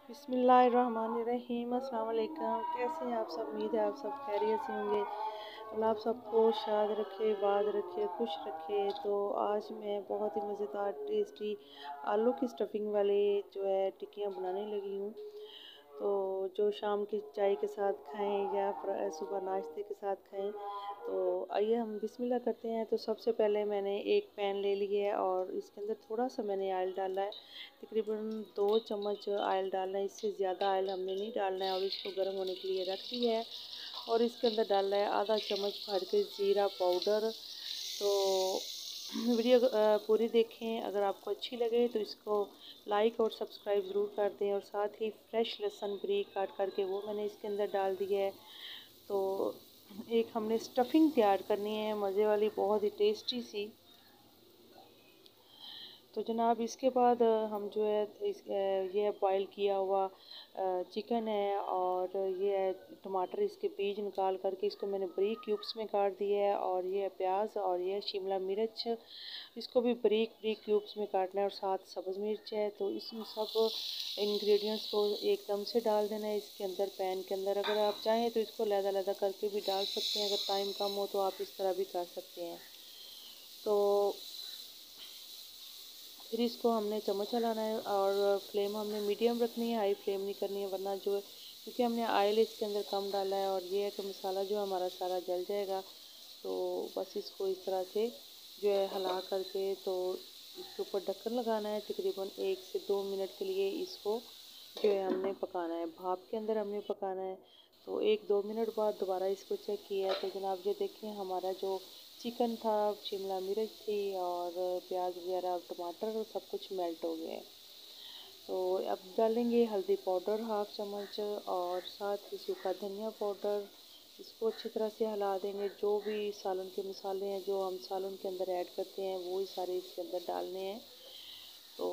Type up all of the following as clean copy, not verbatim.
बिस्मिल्लाहिर्रहमानिर्रहीम। अस्सलाम वालेकुम। कैसे हैं आप सब? उम्मीद है आप सब खैरियत से होंगे। अल्लाह आप सबको शाद रखे, बाद रखे, खुश रखे। तो आज मैं बहुत ही मज़ेदार टेस्टी आलू की स्टफिंग वाले जो है टिक्कियाँ बनाने लगी हूँ। तो जो शाम की चाय के साथ खाएं या सुबह नाश्ते के साथ खाएं। तो आइए हम बिस्मिल्लाह करते हैं। तो सबसे पहले मैंने एक पैन ले लिया है और इसके अंदर थोड़ा सा मैंने ऑयल डाला है। तकरीबन 2 चम्मच ऑयल डालना है, इससे ज़्यादा ऑयल हमने नहीं डालना है। और इसको गर्म होने के लिए रख दिया है। और इसके अंदर डालना है आधा चम्मच भर के ज़ीरा पाउडर। तो वीडियो पूरी देखें। अगर आपको अच्छी लगे तो इसको लाइक और सब्सक्राइब ज़रूर कर दें। और साथ ही फ्रेश लहसुन बारीक काट करके वो मैंने इसके अंदर डाल दिया है। तो एक हमने स्टफिंग तैयार करनी है मज़े वाली, बहुत ही टेस्टी सी। तो जनाब इसके बाद हम जो है ये बॉईल किया हुआ चिकन है और ये है टमाटर, इसके बीज निकाल करके इसको मैंने बारीक क्यूब्स में काट दिया है। और ये है प्याज और ये शिमला मिर्च, इसको भी बारीक बारीक क्यूब्स में काटना है। और साथ सब्ज़ मिर्च है। तो इसमें सब इंग्रेडिएंट्स को एकदम से डाल देना है इसके अंदर पैन के अंदर। अगर आप चाहें तो इसको लहदा करके भी डाल सकते हैं। अगर टाइम कम हो तो आप इस तरह भी कर सकते हैं। तो फिर इसको हमने चम्मच चलाना है और फ्लेम हमने मीडियम रखनी है, हाई फ्लेम नहीं करनी है, वरना जो है क्योंकि हमने ऑयल इसके अंदर कम डाला है। और ये है कि मसाला जो हमारा सारा जल जाएगा। तो बस इसको इस तरह से जो है हिला करके तो इसके ऊपर ढक्कन लगाना है। तकरीबन 1 से 2 मिनट के लिए इसको जो है हमने पकाना है, भाप के अंदर हमने पकाना है। तो 1-2 मिनट बाद दोबारा इसको चेक किया तो जनाब ये देखिए हमारा जो चिकन था, शिमला मिर्च थी और प्याज वगैरह टमाटर सब कुछ मेल्ट हो गया है। तो अब डालेंगे हल्दी पाउडर हाफ चम्मच और साथ ही सूखा धनिया पाउडर। इसको अच्छी तरह से हिला देंगे। जो भी सालन के मसाले हैं जो हम सालन के अंदर ऐड करते हैं वो ही सारे इसके अंदर डालने हैं। तो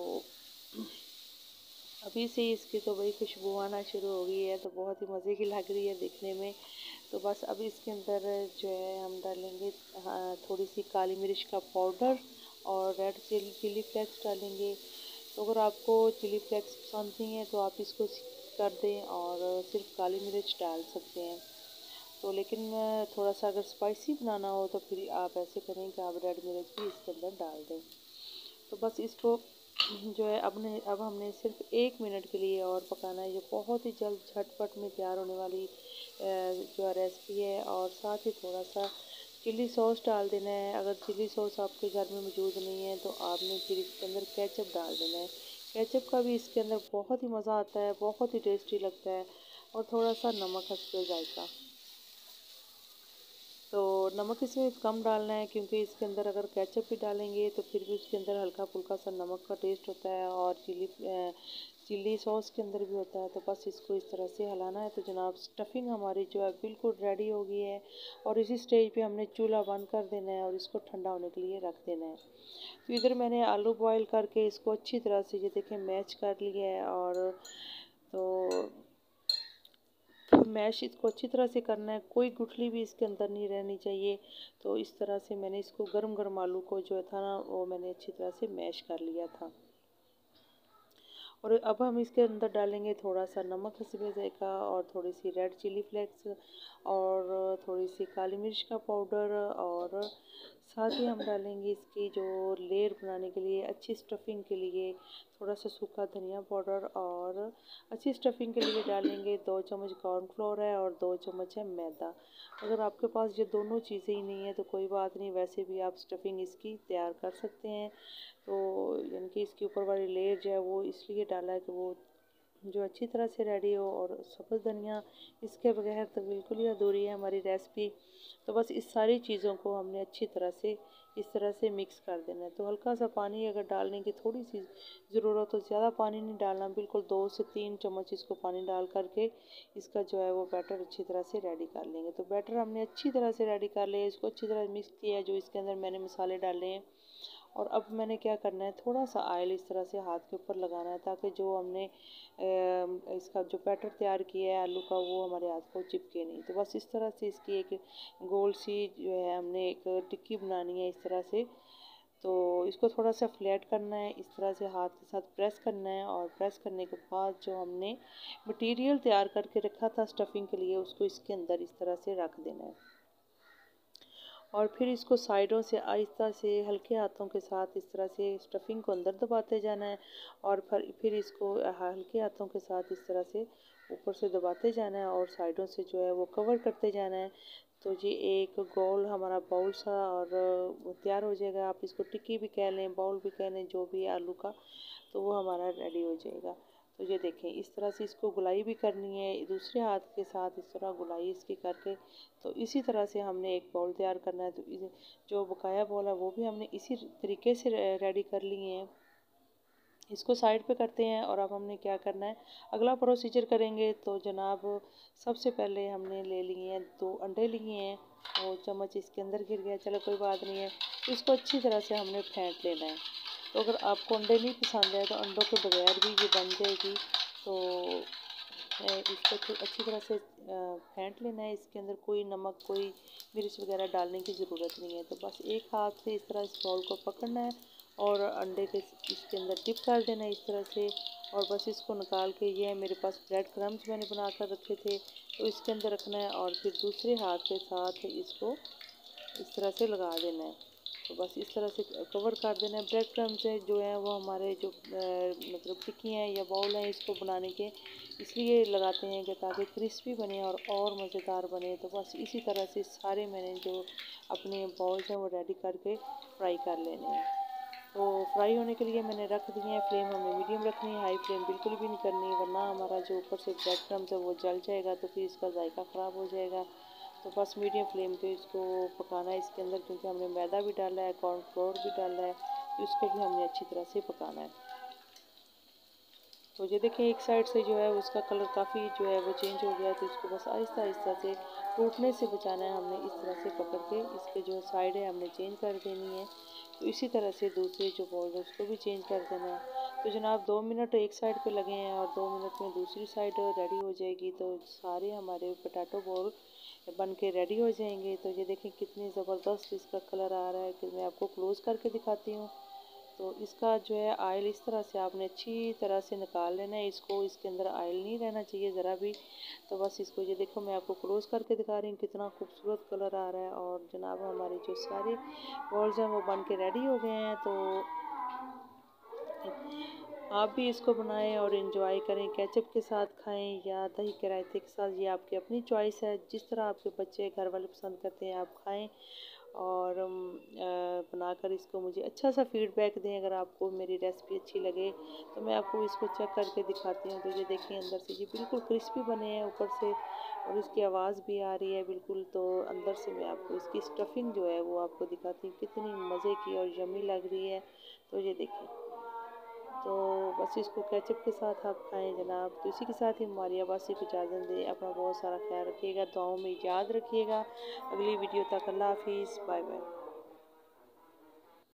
अभी से ही इसकी तो भाई खुशबू आना शुरू हो गई है, तो बहुत ही मज़े की लग रही है देखने में। तो बस अब इसके अंदर जो है हम डालेंगे थोड़ी सी काली मिर्च का पाउडर और रेड चिली फ्लेक्स डालेंगे। तो अगर आपको चिली फ्लेक्स पसंद नहीं है तो आप इसको कर दें और सिर्फ काली मिर्च डाल सकते हैं। तो लेकिन थोड़ा सा अगर स्पाइसी बनाना हो तो फिर आप ऐसे करें कि आप रेड मिर्च भी इसके अंदर डाल दें। तो बस इसको जो है अब हमने सिर्फ 1 मिनट के लिए और पकाना है। ये बहुत ही जल्द झटपट में तैयार होने वाली जो है रेसिपी है। और साथ ही थोड़ा सा चिल्ली सॉस डाल देना है। अगर चिल्ली सॉस आपके घर में मौजूद नहीं है तो आपने फिर इसके अंदर केचप डाल देना है। केचप का भी इसके अंदर बहुत ही मज़ा आता है, बहुत ही टेस्टी लगता है। और थोड़ा सा नमक हस्बे जायका। तो नमक इसमें कम डालना है क्योंकि इसके अंदर अगर केचप भी डालेंगे तो फिर भी उसके अंदर हल्का फुल्का सा नमक का टेस्ट होता है और चिल्ली सॉस के अंदर भी होता है। तो बस इसको इस तरह से हिलाना है। तो जनाब स्टफिंग हमारी जो है बिल्कुल रेडी हो गई है। और इसी स्टेज पे हमने चूल्हा बंद कर देना है और इसको ठंडा होने के लिए रख देना है। तो इधर मैंने आलू बॉईल करके इसको अच्छी तरह से ये देखें मैश कर लिया है। और तो मैश इसको अच्छी तरह से करना है, कोई गुठली भी इसके अंदर नहीं रहनी चाहिए। तो इस तरह से मैंने इसको गरम गरम आलू को जो था ना वो मैंने अच्छी तरह से मैश कर लिया था। और अब हम इसके अंदर डालेंगे थोड़ा सा नमक हस्बे जायका और थोड़ी सी रेड चिली फ्लेक्स और थोड़ी सी काली मिर्च का पाउडर। और साथ ही हम डालेंगे इसकी जो लेयर बनाने के लिए अच्छी स्टफिंग के लिए थोड़ा सा सूखा धनिया पाउडर। और अच्छी स्टफिंग के लिए डालेंगे 2 चम्मच कॉर्नफ्लोर है और 2 चम्मच है मैदा। अगर आपके पास ये दोनों चीज़ें ही नहीं है तो कोई बात नहीं, वैसे भी आप स्टफिंग इसकी तैयार कर सकते हैं। तो यानी कि इसके ऊपर वाली लेयर जो है वो इसलिए डाला है कि वो जो अच्छी तरह से रेडी हो। और सब्ज़ धनिया इसके बगैर तो बिल्कुल ही अधूरी है हमारी रेसिपी। तो बस इस सारी चीज़ों को हमने अच्छी तरह से इस तरह से मिक्स कर देना है। तो हल्का सा पानी अगर डालने की थोड़ी सी ज़रूरत हो, ज़्यादा पानी नहीं डालना, बिल्कुल 2 से 3 चम्मच इसको पानी डाल करके इसका जो है वो बैटर अच्छी तरह से रेडी कर लेंगे। तो बैटर हमने अच्छी तरह से रेडी कर लिया, इसको अच्छी तरह मिक्स किया है जो इसके अंदर मैंने मसाले डाले हैं। और अब मैंने क्या करना है, थोड़ा सा ऑयल इस तरह से हाथ के ऊपर लगाना है ताकि जो हमने इसका जो बैटर तैयार किया है आलू का वो हमारे हाथ को चिपके नहीं। तो बस इस तरह से इसकी एक गोल सी जो है हमने एक टिक्की बनानी है इस तरह से। तो इसको थोड़ा सा फ्लैट करना है, इस तरह से हाथ के साथ प्रेस करना है, और प्रेस करने के बाद जो हमने मटेरियल तैयार करके रखा था स्टफिंग के लिए, उसको इसके अंदर इस तरह से रख देना है। और फिर इसको साइडों से आहिस्ता से हल्के हाथों के साथ इस तरह से स्टफिंग को अंदर दबाते जाना है, और फिर इसको हल्के हाथों के साथ इस तरह से ऊपर से दबाते जाना है, और साइडों से जो है वो कवर करते जाना है। तो ये एक गोल हमारा बाउल सा और वो तैयार हो जाएगा। आप इसको टिक्की भी कह लें, बाउल भी कह लें, जो भी आलू का, तो वो हमारा रेडी हो जाएगा। तो ये देखें, इस तरह से इसको गुलाई भी करनी है, दूसरे हाथ के साथ इस तरह गुलाई इसकी करके। तो इसी तरह से हमने एक बाउल तैयार करना है। तो जो बकाया बाउल है वो भी हमने इसी तरीके से रेडी कर लिए हैं। इसको साइड पे करते हैं, और अब हमने क्या करना है, अगला प्रोसीजर करेंगे। तो जनाब, सबसे पहले हमने ले लिए हैं 2 अंडे लिए हैं, और चम्मच इसके अंदर गिर गया, चलो कोई बात नहीं है। तो इसको अच्छी तरह से हमने फेंट लेना है। तो अगर आपको अंडे नहीं पसंद है तो अंडों के बगैर भी ये बन जाएगी। तो इसको अच्छी तरह से फेंट लेना है। इसके अंदर कोई नमक, कोई मिर्च वगैरह डालने की ज़रूरत नहीं है। तो बस एक हाथ से इस तरह इस बाउल को पकड़ना है, और अंडे के इसके अंदर डिप कर देना है इस तरह से। और बस इसको निकाल के, ये है मेरे पास ब्रेड क्रम्स मैंने बना कर रखे थे, तो इसके अंदर रखना है, और फिर दूसरे हाथ के साथ इसको इस तरह से लगा देना है। तो बस इस तरह से कवर कर देना है। ब्रेड क्रम्स जो है वो हमारे जो मतलब टिक्की हैं या बाउल हैं, इसको बनाने के इसलिए लगाते हैं कि ताकि क्रिस्पी बने और मज़ेदार बने। तो बस इसी तरह से सारे मैंने जो अपने बाउल्स हैं वो रेडी करके फ्राई कर लेने हैं। तो फ्राई होने के लिए मैंने रख दिए हैं। फ्लेम हमने मीडियम रखनी है, हाई फ्लेम बिल्कुल भी नहीं करनी, वरना हमारा जो ऊपर से ब्रेड क्रम्स है वो जल जाएगा, तो फिर इसका जायका ख़राब हो जाएगा। तो बस मीडियम फ्लेम पे इसको पकाना है इसके अंदर, क्योंकि हमने मैदा भी डाला है, कॉर्नफ्लोर भी डाला है, तो इसको भी हमने अच्छी तरह से पकाना है। तो ये देखें, एक साइड से जो है उसका कलर काफ़ी जो है वो चेंज हो गया। तो इसको बस आहिस्ता आहिस्ता से टूटने से बचाना है हमने, इस तरह से पकड़ के इसके जो साइड है हमने चेंज कर देनी है। तो इसी तरह से दूसरे जो बॉल है उसको भी चेंज कर देना है। तो जनाब 2 मिनट एक साइड पे लगे हैं, और 2 मिनट में दूसरी साइड रेडी हो जाएगी। तो सारे हमारे पोटैटो बॉल बन के रेडी हो जाएंगे। तो ये देखें कितनी ज़बरदस्त इसका कलर आ रहा है, कि मैं आपको क्लोज़ करके दिखाती हूँ। तो इसका जो है ऑयल इस तरह से आपने अच्छी तरह से निकाल लेना है इसको, इसके अंदर ऑयल नहीं रहना चाहिए ज़रा भी। तो बस इसको, ये देखो मैं आपको क्लोज़ करके दिखा रही हूँ, कितना खूबसूरत कलर आ रहा है। और जनाब हमारे जो सारे बॉल्स हैं वो बन के रेडी हो गए हैं। तो आप भी इसको बनाएं और इन्जॉय करें, केचप के साथ खाएं या दही के रायते के साथ, ये आपकी अपनी चॉइस है। जिस तरह आपके बच्चे घर वाले पसंद करते हैं आप खाएं, और बनाकर इसको मुझे अच्छा सा फीडबैक दें। अगर आपको मेरी रेसिपी अच्छी लगे तो मैं आपको इसको चेक करके दिखाती हूँ। तो ये देखिए, अंदर से ये बिल्कुल क्रिस्पी बने हैं ऊपर से, और इसकी आवाज़ भी आ रही है बिल्कुल। तो अंदर से मैं आपको इसकी स्टफिंग जो है वो आपको दिखाती हूँ, कितनी मज़े की और यम्मी लग रही है। तो ये देखिए, तो बस इसको केचप के साथ आप खाएं जनाब। तो इसी के साथ ही हमारी आवाज़ को इजाज़त दें। अपना बहुत सारा ख्याल रखिएगा, दुआओं में याद रखिएगा। अगली वीडियो तक अल्लाह हाफिज़, बाय बाय।